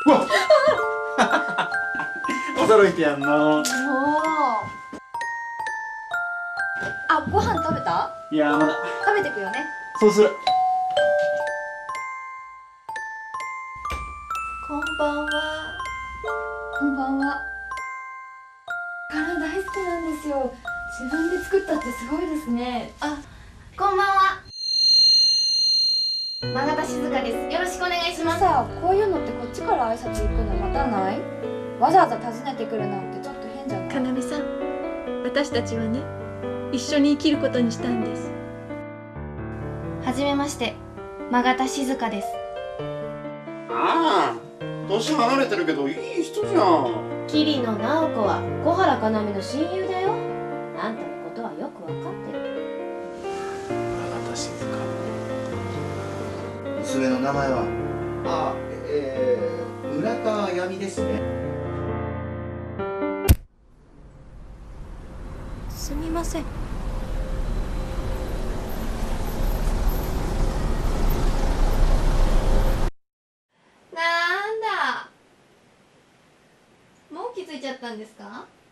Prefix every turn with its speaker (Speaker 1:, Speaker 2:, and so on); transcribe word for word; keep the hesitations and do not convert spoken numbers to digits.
Speaker 1: うわ驚いてやんの。
Speaker 2: おお。あ、ご飯食べた？
Speaker 1: いやまだ。
Speaker 2: 食べてくよね。
Speaker 1: そうする。
Speaker 2: こんばんは。こんばんは。柄大好きなんですよ。自分で作ったってすごいですね。あ、こんばんは。真形静香です。よろしくお願いします。さあ、こういうのってこっちから挨拶行くの待たない？わざわざ訪ねてくるなんてちょっと変じゃない？
Speaker 3: かなめさん、私たちはね、一緒に生きることにしたんです。
Speaker 2: はじめまして、真形静香です。
Speaker 1: ああ、年離れてるけどいい人じゃん。
Speaker 4: 桐野直子は小原かなめの親友だよ。あんたのことはよくわかってる。
Speaker 5: 永田静香。娘の名前は？あ、えー、村田あやみですね。
Speaker 3: すみません。
Speaker 2: なんだ、もう気づいちゃったんですか？